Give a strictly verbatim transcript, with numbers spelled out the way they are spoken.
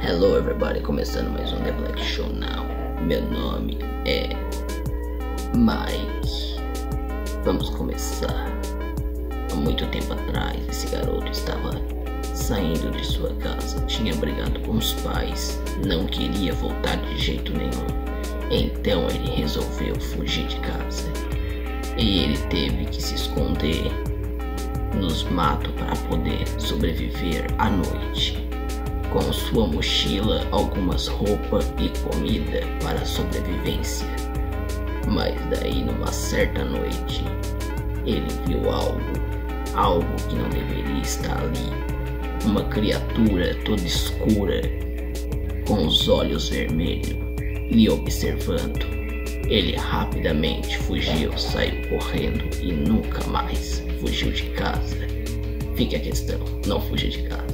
Hello everybody, começando mais um The Black Show Now. Meu nome é Mike. Vamos começar. Há muito tempo atrás, esse garoto estava saindo de sua casa. Tinha brigado com os pais, não queria voltar de jeito nenhum. Então ele resolveu fugir de casa. E ele teve que se esconder nos matos para poder sobreviver à noite. Com sua mochila, algumas roupas e comida para a sobrevivência. Mas daí, numa certa noite, ele viu algo, algo que não deveria estar ali. Uma criatura toda escura, com os olhos vermelhos, lhe observando. Ele rapidamente fugiu, saiu correndo e nunca mais fugiu de casa. Fica a questão, não fuja de casa.